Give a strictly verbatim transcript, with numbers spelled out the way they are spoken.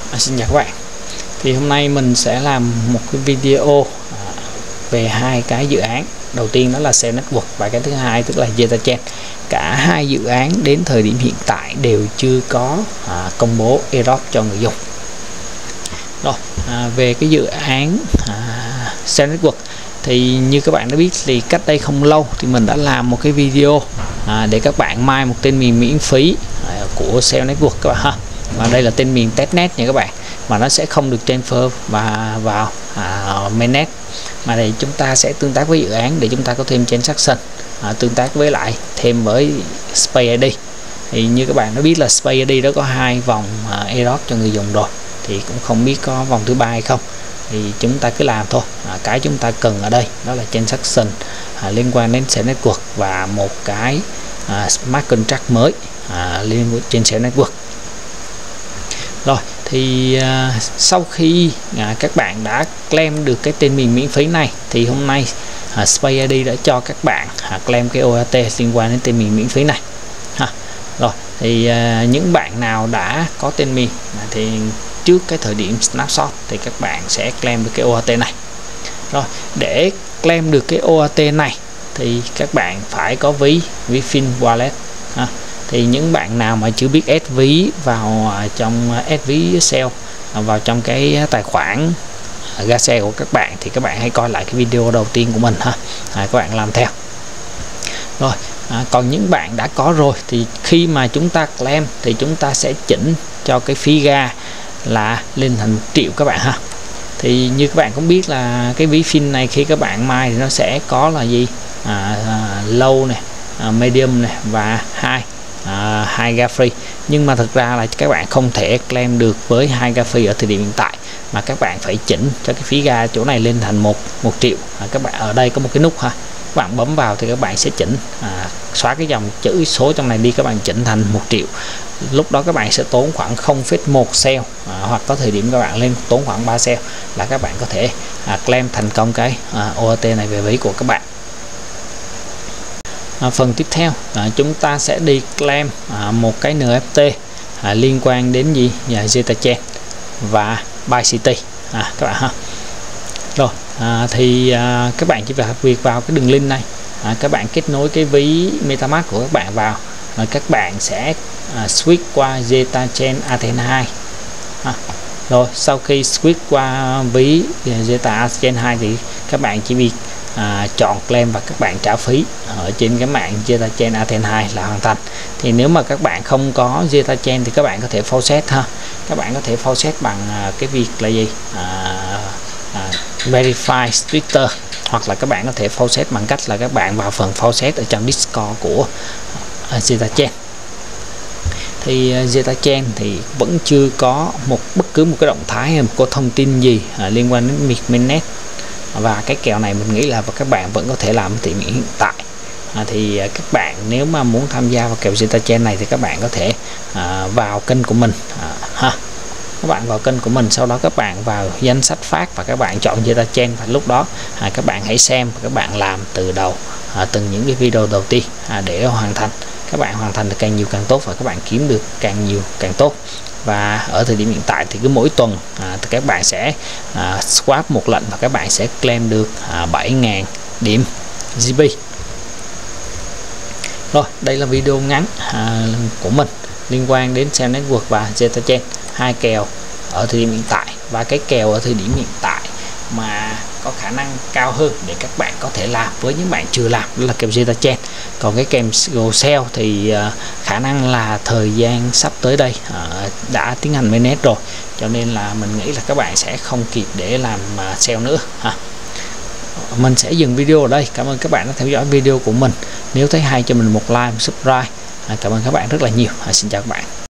À, xin chào các bạn. Thì hôm nay mình sẽ làm một cái video à, về hai cái dự án. Đầu tiên đó là Cell Network và cái thứ hai tức là ZetaChain. Cả hai dự án đến thời điểm hiện tại đều chưa có à, công bố airdrop cho người dùng. Rồi à, về cái dự án à, Cell Network thì như các bạn đã biết thì cách đây không lâu thì mình đã làm một cái video à, để các bạn mai một tên miền miễn phí à, của Cell Network các bạn ha. Và đây là tên miền testnet nha các bạn, mà nó sẽ không được transfer và vào à, mainnet, mà để chúng ta sẽ tương tác với dự án để chúng ta có thêm transaction, à, tương tác với lại thêm với Space i đê. Thì như các bạn đã biết là Space i đê đó có hai vòng à, airdrop cho người dùng rồi, thì cũng không biết có vòng thứ ba hay không, thì chúng ta cứ làm thôi. À, cái chúng ta cần ở đây đó là transaction à, liên quan đến Cell Network và một cái à, smart contract mới à, liên quan trên Cell Network. Rồi thì à, sau khi à, các bạn đã claim được cái tên miền miễn phí này thì hôm nay à, Space i đê đã cho các bạn à, claim cái o a tê liên quan đến tên miền miễn phí này ha. Rồi thì à, những bạn nào đã có tên miền thì trước cái thời điểm snapshot thì các bạn sẽ claim được cái o a tê này. Rồi để claim được cái o a tê này thì các bạn phải có ví ví Fin Wallet ha. Thì những bạn nào mà chưa biết add ví vào trong add ví Cell vào trong cái tài khoản Gacel của các bạn thì các bạn hãy coi lại cái video đầu tiên của mình ha, à, các bạn làm theo. Rồi à, còn những bạn đã có rồi thì khi mà chúng ta claim thì chúng ta sẽ chỉnh cho cái phí ga là lên thành một triệu các bạn ha. Thì như các bạn cũng biết là cái ví Fin này khi các bạn mai thì nó sẽ có là gì à, à, low này, à, medium này và high. À, hai ga free, nhưng mà thực ra là các bạn không thể claim được với hai ga free ở thời điểm hiện tại, mà các bạn phải chỉnh cho cái phí ga chỗ này lên thành một một triệu. À, các bạn ở đây có một cái nút ha, các bạn bấm vào thì các bạn sẽ chỉnh à, xóa cái dòng chữ số trong này đi, các bạn chỉnh thành một triệu. Lúc đó các bạn sẽ tốn khoảng không phẩy một Cell, à, hoặc có thời điểm các bạn lên tốn khoảng ba Cell là các bạn có thể à, claim thành công cái à, o a tê này về ví của các bạn. À, phần tiếp theo à, chúng ta sẽ đi claim à, một cái en ép tê à, liên quan đến gì nhà ZetaChain và ByCity à, các bạn ha. Rồi à, thì à, các bạn chỉ việc vào cái đường link này, à, các bạn kết nối cái ví MetaMask của các bạn vào, rồi các bạn sẽ à, switch qua ZetaChain Athena hai. À, rồi sau khi switch qua ví ZetaChain hai thì các bạn chỉ việc À, chọn claim và các bạn trả phí ở trên cái mạng ZetaChain Athena hai là hoàn thành. Thì nếu mà các bạn không có ZetaChain thì các bạn có thể faucet ha, các bạn có thể faucet bằng à, cái việc là gì à, à, verify Twitter, hoặc là các bạn có thể faucet bằng cách là các bạn vào phần faucet ở trong Discord của à, ZetaChain. Thì uh, ZetaChain thì vẫn chưa có một bất cứ một cái động thái hay một cái thông tin gì à, liên quan đến mainnet, và cái kèo này mình nghĩ là các bạn vẫn có thể làm tại hiện tại. À, thì các bạn nếu mà muốn tham gia vào kèo ZetaChain này thì các bạn có thể à, vào kênh của mình à, ha. Các bạn vào kênh của mình, sau đó các bạn vào danh sách phát và các bạn chọn ZetaChain, và lúc đó à, các bạn hãy xem và các bạn làm từ đầu à, từng những cái video đầu tiên à, để hoàn thành. Các bạn hoàn thành được càng nhiều càng tốt và các bạn kiếm được càng nhiều càng tốt. Và ở thời điểm hiện tại thì cứ mỗi tuần à, thì các bạn sẽ à, swap một lần và các bạn sẽ claim được à, bảy nghìn điểm giê pê. Rồi đây là video ngắn à, của mình liên quan đến Cell Network và ZetaChain, hai kèo ở thời điểm hiện tại, và cái kèo ở thời điểm hiện tại mà có khả năng cao hơn để các bạn có thể làm với những bạn chưa làm đó là kèo ZetaChain. Còn cái kèo Cell thì uh, khả năng là thời gian sắp tới đây uh, đã tiến hành mainnet rồi, cho nên là mình nghĩ là các bạn sẽ không kịp để làm uh, Cell nữa ha. Mình sẽ dừng video ở đây. Cảm ơn các bạn đã theo dõi video của mình. Nếu thấy hay cho mình một like, một subscribe. À, cảm ơn các bạn rất là nhiều. À, xin chào các bạn.